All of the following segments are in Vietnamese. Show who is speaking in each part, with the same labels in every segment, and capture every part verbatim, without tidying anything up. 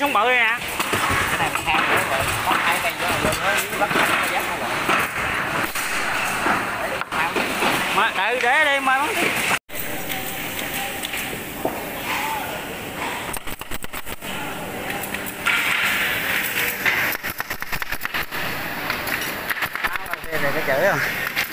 Speaker 1: súng bự đây nè.
Speaker 2: Cái này hang nữa rồi, có hai cây vô lên nó bắt nó dắt nó lại.
Speaker 1: Mà đợi để đi mà bắn.
Speaker 2: Đây cái chữ không?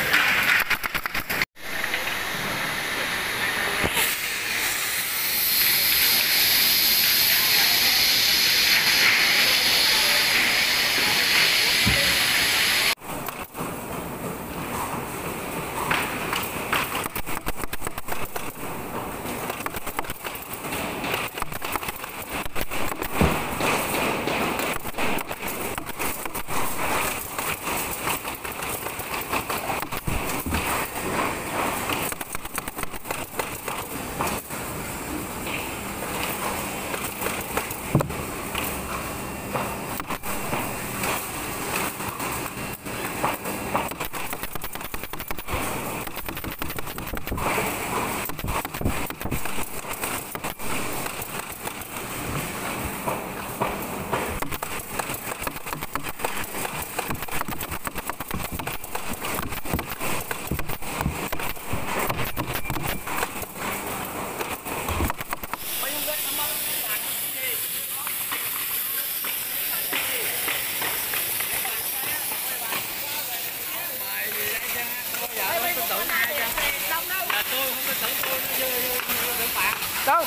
Speaker 1: Đâu?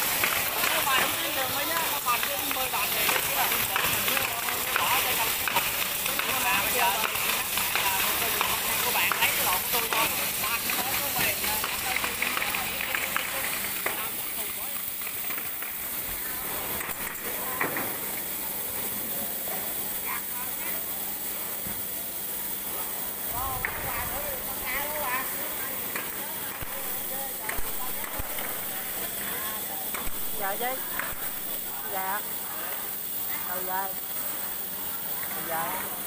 Speaker 2: Dài chứ. Dạ. Đầu dài. Đầu dài.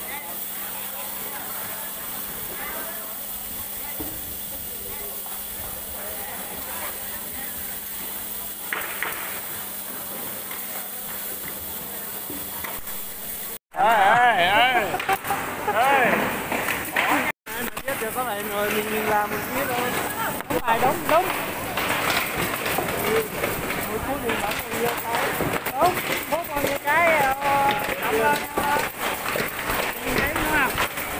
Speaker 1: Ê ê ê. Ê.
Speaker 2: Mình biết được có lại rồi mình mình làm mình biết thôi.
Speaker 1: Đúng rồi, đúng đúng.
Speaker 2: Một phút thì bắn nhiều cái.
Speaker 1: Đúng, bố con như cái cộng lên nhìn thấy đúng không?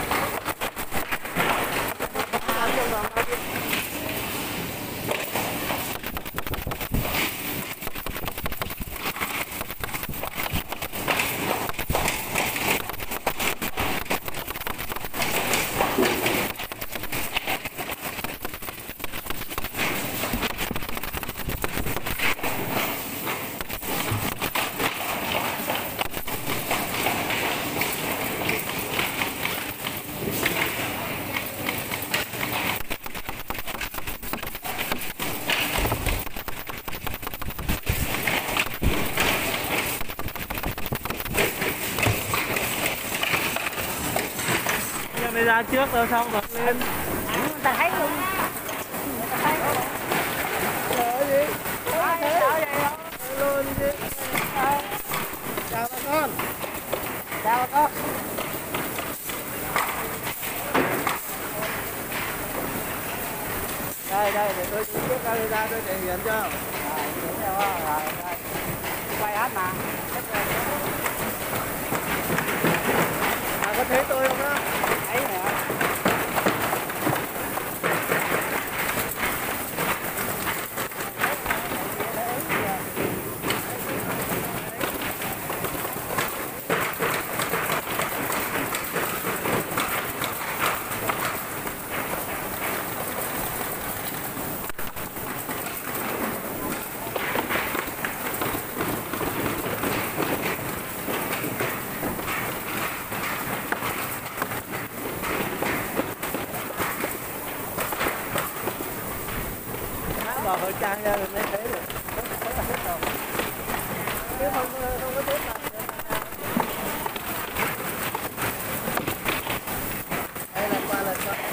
Speaker 2: Đi ra trước rồi xong rồi lên.
Speaker 1: Người ta thấy luôn. Người ta thấy luôn.
Speaker 2: Sợ gì?
Speaker 1: Sợ vậy không?
Speaker 2: Luôn chứ. Chào bà con.
Speaker 1: Chào bà con.
Speaker 2: Đây đây để tôi trước camera tôi thể hiện cho.
Speaker 1: Rồi, đúng rồi, rồi, rồi. Quay hết mà.
Speaker 2: À, có thấy tôi không đó?
Speaker 1: Thấy nè.
Speaker 2: Bỏ khẩu trang ra rồi mới thấy được. Rất là hết rồi. Nếu không không có tốt là đây là qua lần qua.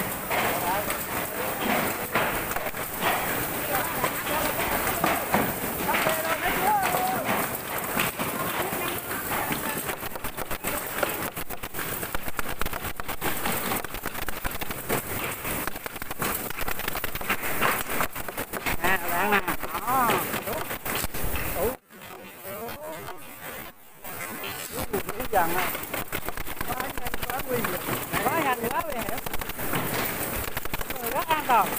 Speaker 2: dần á.
Speaker 1: Quá nhanh, quá nguy hiểm.
Speaker 2: Quá nhanh, quá nguy hiểm.
Speaker 1: Rất an toàn.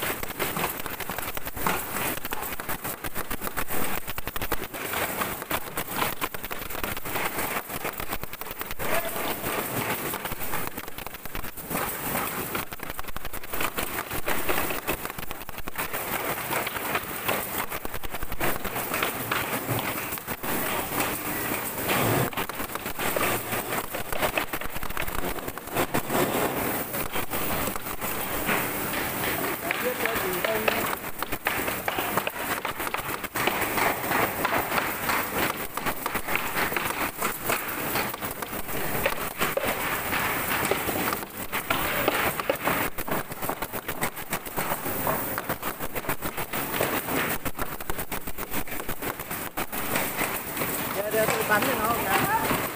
Speaker 2: Để tôi bắn cho nó một cái.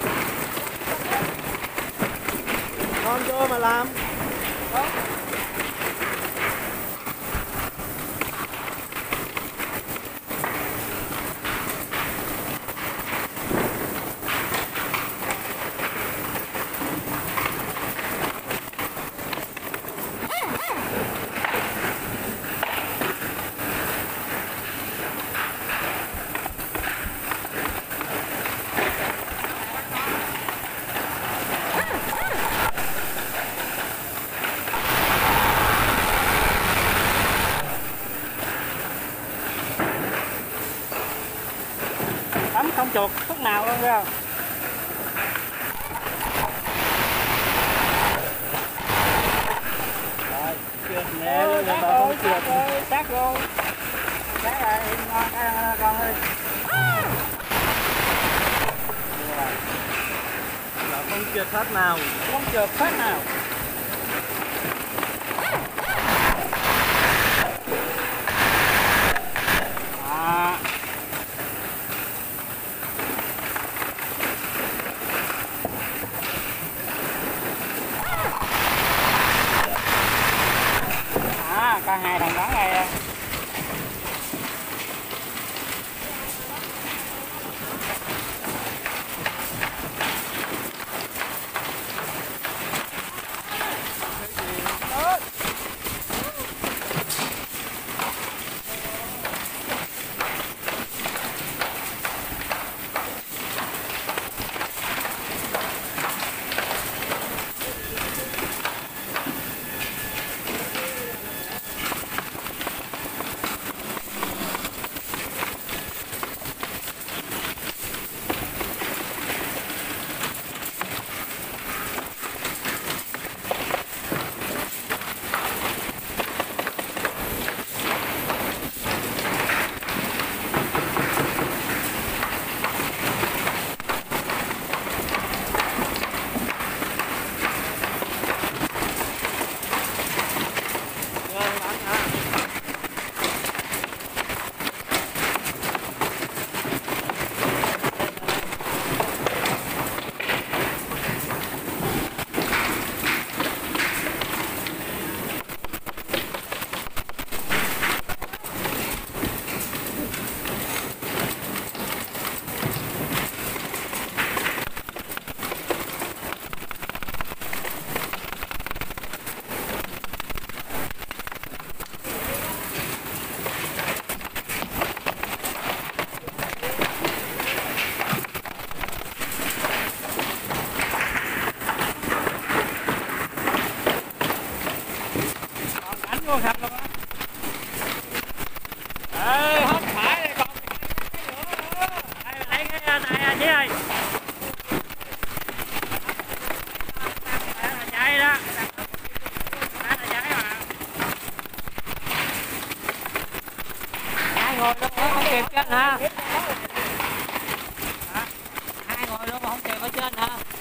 Speaker 2: Con cho mà làm. Đó.
Speaker 1: Bấm không chuột phút nào luôn thấy không?
Speaker 2: Rồi, trượt nè, lên bà không trượt.
Speaker 1: Sát luôn. Sát lại ngon con ơi.
Speaker 2: Là không trượt phát nào.
Speaker 1: Không trượt phát nào. À. À, có hai thằng bắn đây. Con sạch luôn á. Ê, hết phải đây còn cái nữa. Đây lấy cái này chị ơi. Là chạy đó. Là chạy mà. Hai ngồi luôn không kịp trên hả? Hai ngồi luôn không kịp ở trên hả?